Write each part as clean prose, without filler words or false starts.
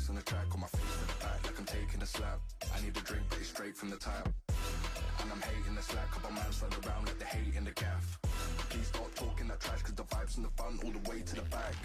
bass on the track, on my face to the back like I'm taking a slap. I need a drink, but it's straight from the tap. And I'm hating the slack, couple mans run around like they hate in the gaff. Please stop talking that trash, cause the vibes in the front all the way to the back.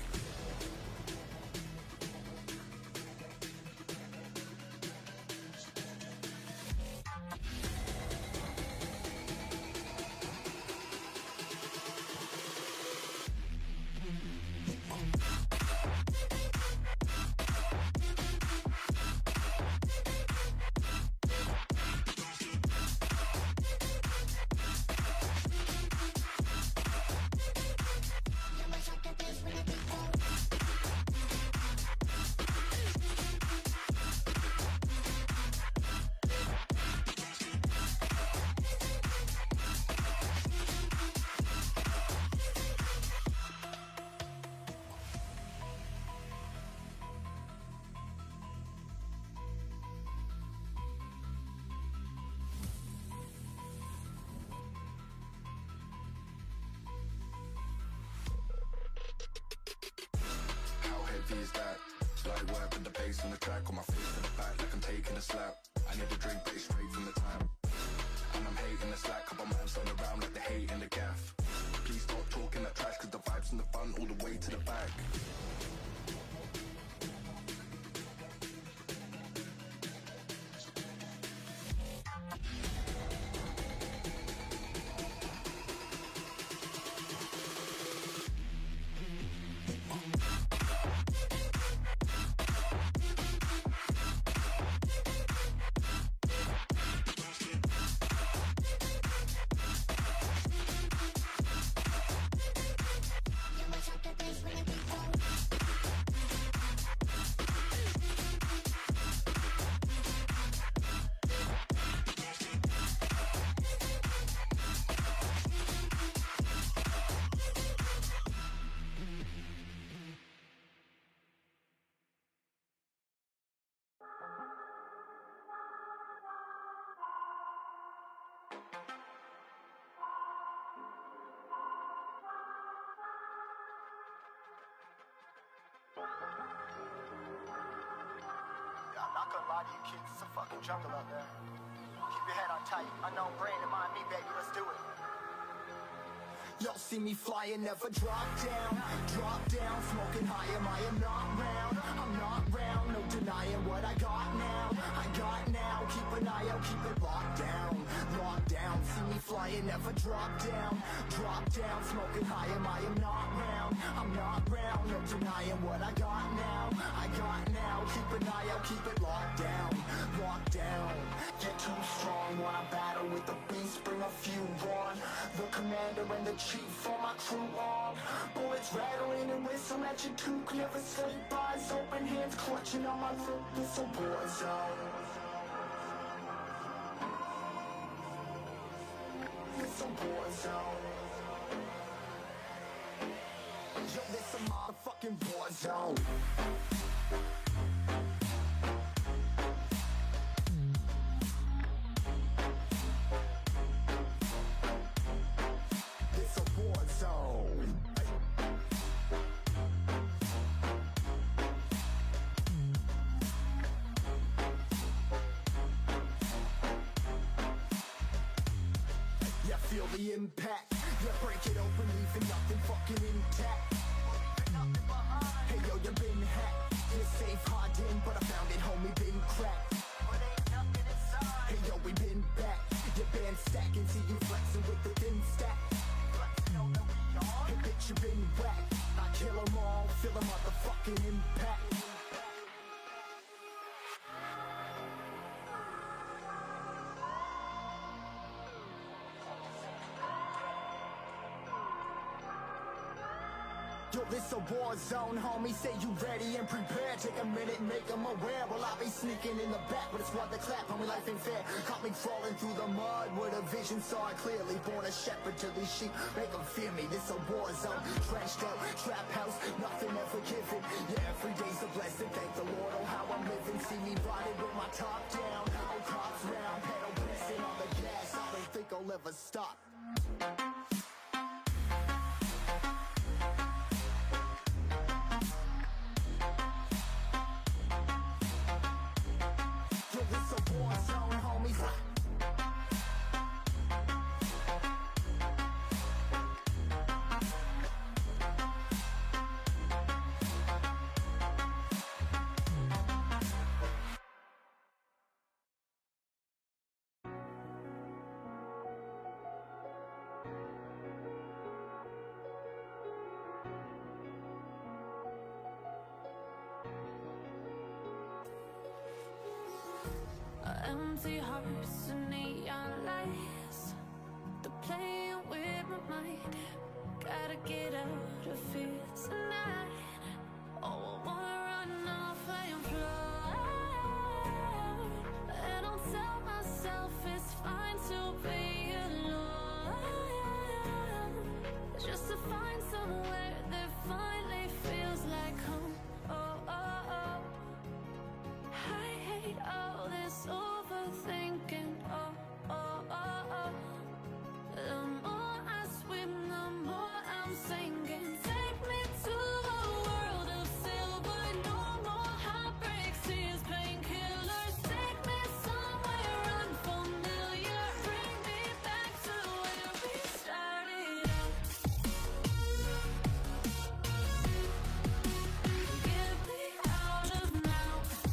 Is that light work with the bass on the track, on my face to the back like I'm taking a slap. I need a drink, but it's straight from the tap. And I'm hating the slack, couple mans run around like they hate in the gaff. Please stop talking that trash, cause the vibes in the front all the way to the back. I'm not gonna lie to you kids, it's a fucking jungle out there. Keep your head on tight, unknown brain and mind me, baby, let's do it. Y'all see me flying, never drop down, smoking high, I am not round, I'm not round, no denying what I got now, keep an eye out, keep it locked down, see me flying, never drop down, smoking high, I am not round, I'm not round, no denying what I got now, keep an eye out, keep it locked down, get too strong, wanna battle with the beast, bring a few on, the commander and the chief for my crew on, bullets rattling and whistle at your toque, never sleep, eyes open, hands clutching on my loop, this a war zone. It's a war zone. Yo, this a motherfucking war zone. It's a war zone. Feel the impact, yeah, break it open, leaving nothing fucking intact. Hey yo, you been hacked, you're safe, hiding, but I found it, homie, been cracked. Hey yo, we been back, your band stacking, see you flexing with the thin stack. Hey bitch, you been whacked, I kill them all, feel the motherfucking impact. Yo, this a war zone, homie, say you ready and prepared. Take a minute, make them aware. Well, I be sneaking in the back, but it's what the clap, homie, life ain't fair. Caught me crawling through the mud with a vision, saw it clearly. Born a shepherd to these sheep, make them fear me. This a war zone, trashed out, trap house, nothing ever given. Yeah, every day's a blessing, thank the Lord, oh how I'm living. See me riding with my top down, oh cops round, pedal pressing on the gas. I don't think I'll ever stop. Empty hearts and neon lights, they're playing with my mind. Gotta get out of here tonight. Oh, I wanna run off and fly. And I'll tell myself it's fine to be alone, just to find somewhere that finally feels like home. Oh, oh, oh. I hate all this overthinking. Oh, oh, oh, oh. The more I swim, the more I'm sinking. Take me to a world of silver. No more heartbreaks, tears, painkillers. Take me somewhere unfamiliar. Bring me back to where we started out. Get me out of now,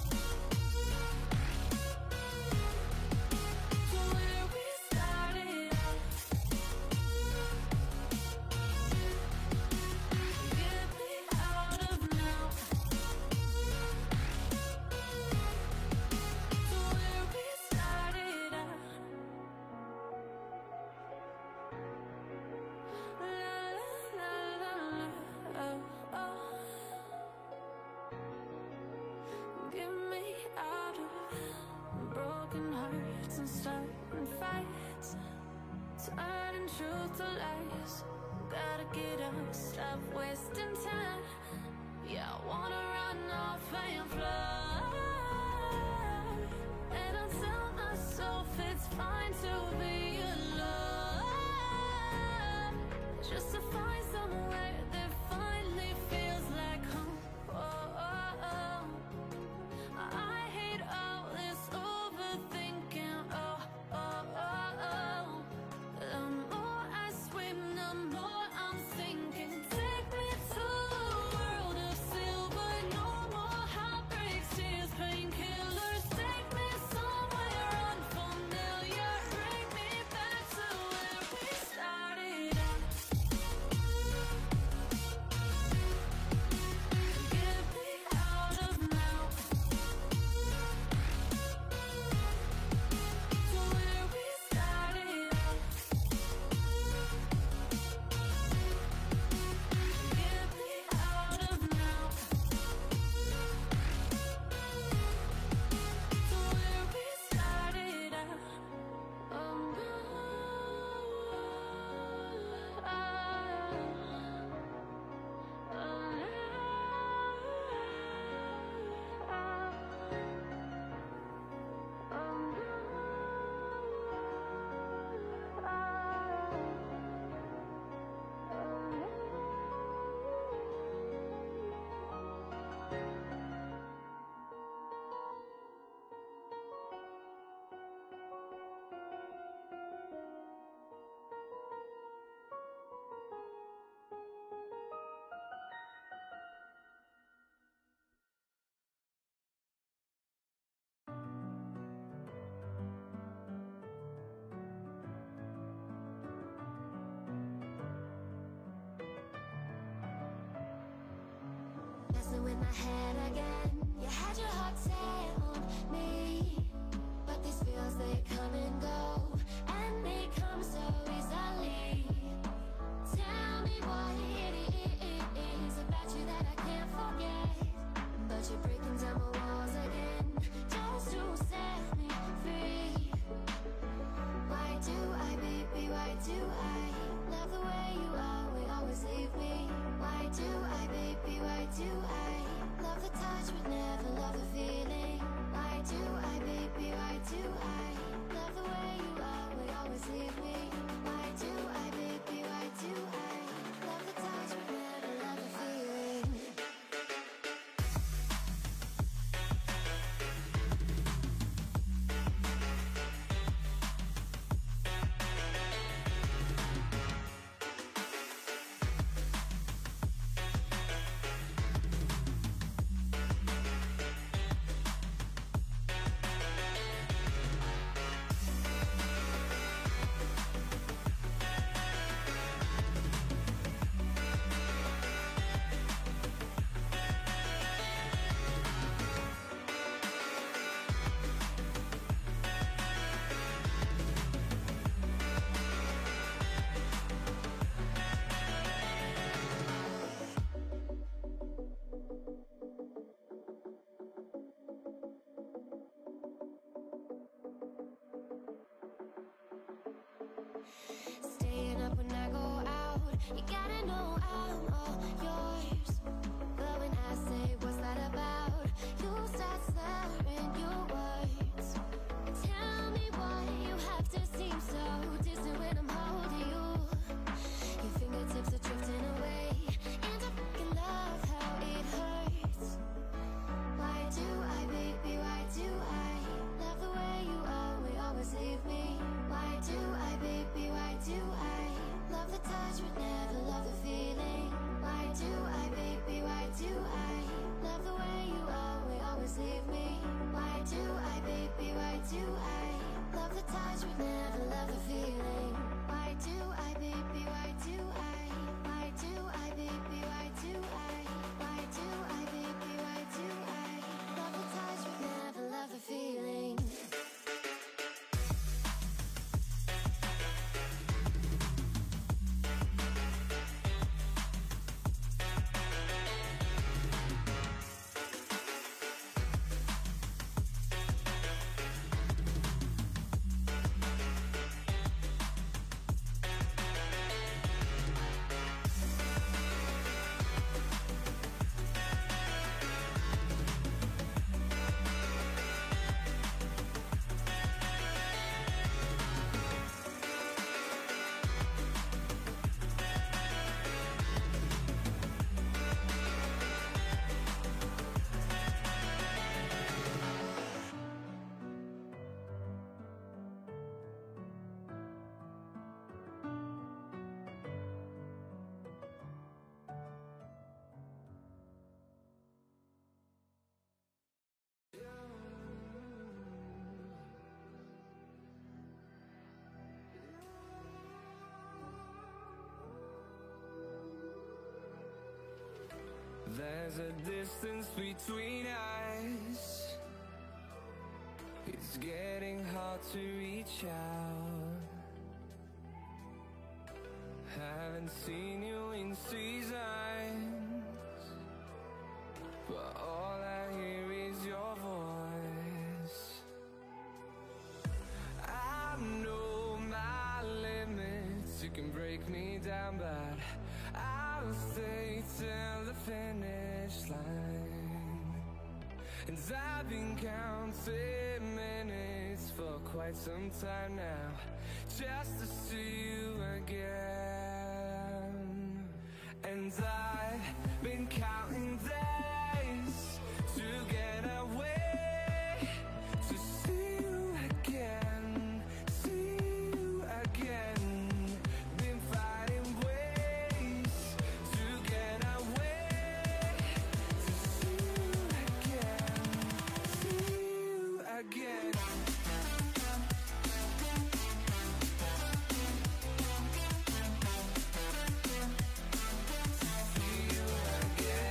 to where we started out. Get me out of now, to where we started out. La la la la, oh, oh. Get me out of broken hearts and starting fights, turning truth to lies. Gotta get up, stop wasting time. Yeah, I wanna run off and fly. And I tell myself it's fine to be alone, just to find somewhere that finally feels like home. Oh, oh, oh. I hate all this overthinking. Oh, oh, oh, oh. The more I swim, the more I'm sinking. Take me to a world of silver. No more heartbreaks, tears, painkillers. Take me somewhere unfamiliar. Bring me back to where we started out. Get me out of now, to where we started out. Get me out of now, to where we started out. Oh no, messing with my head again. You had your heart set on me, but these feels, they come and go, and they come so easily. Tell me what it is about you that I can't forget, but you're breaking down my walls again, just to set me free. Why do I, baby, why do I love the way you are, we always leave me? Why do I, baby, why do I love the touch but never love the feeling? Why do I, baby, why do I love the way you are, we always leave me? Why do I, baby? You gotta know I'm all yours. But when I say what's that about, you start slurring your words. Tell me why you have to seem so distant when I'm holding you. Your fingertips are drifting away, and I fucking love how it hurts. Why do I, baby, why do I love the way you always leave me? Why do I, baby, why do I love the touch but never love the feeling? Why do I, baby, why do I love the way you always leave me? Why do I, baby, why do I love the touch but never love the feeling? Why do I, baby, why do I? Why do I, baby, why do I? Why do I, baby, why do I love the touch but never love the feeling? There's a distance between us. It's getting hard to reach out. Haven't seen you in seasons, but all I hear is your voice. I know my limits, you can break me down, but I'll stay till the finish line. And I've been counting minutes for quite some time now, just to see you again. And I've been counting days to get away, to see you again, see you again. Been fighting ways to get away, to see you again, see you again. See you again.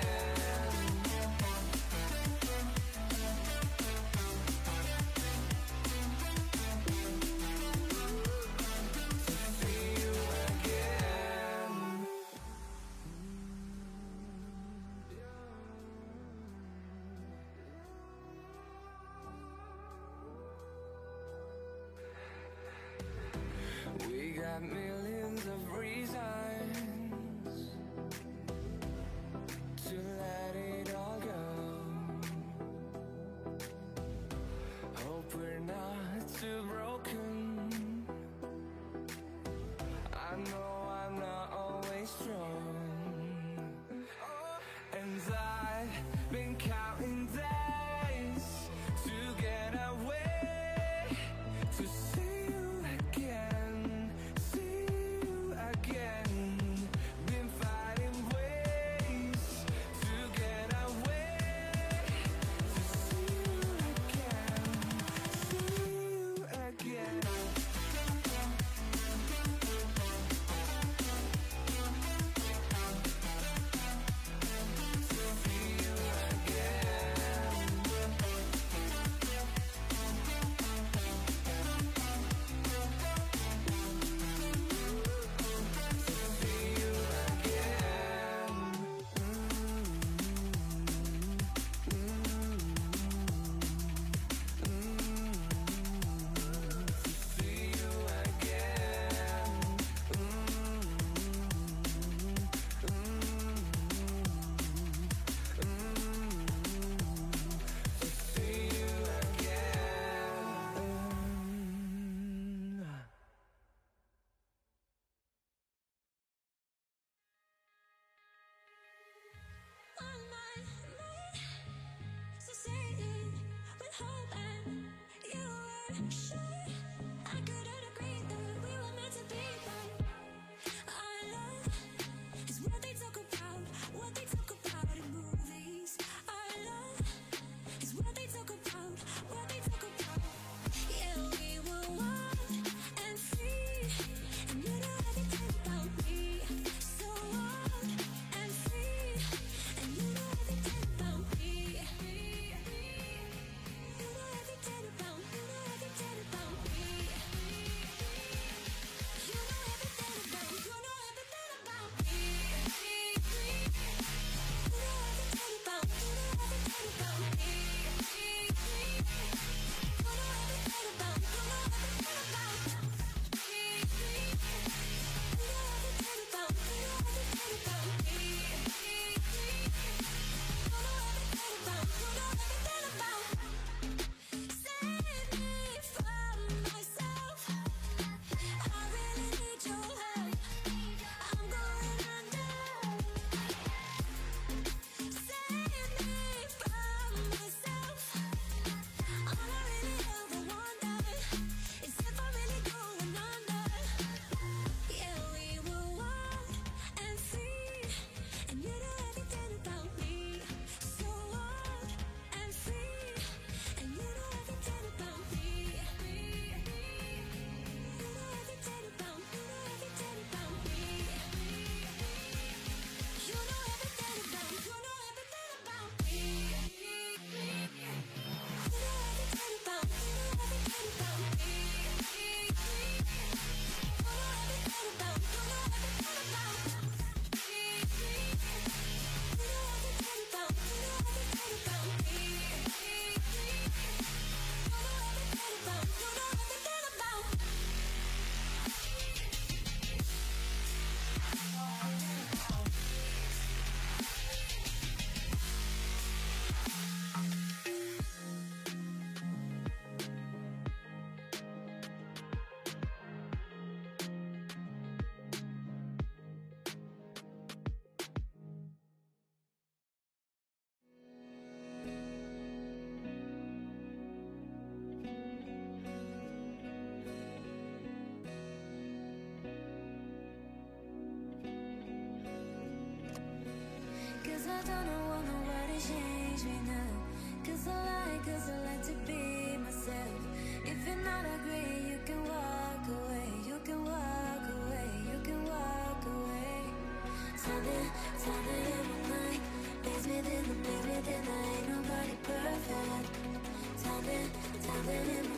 don't know why to change me now. Cause I like to be myself. If you're not agree, you can walk away. You can walk away, you can walk away. Something in my mind makes me think, ain't nobody perfect. Something in my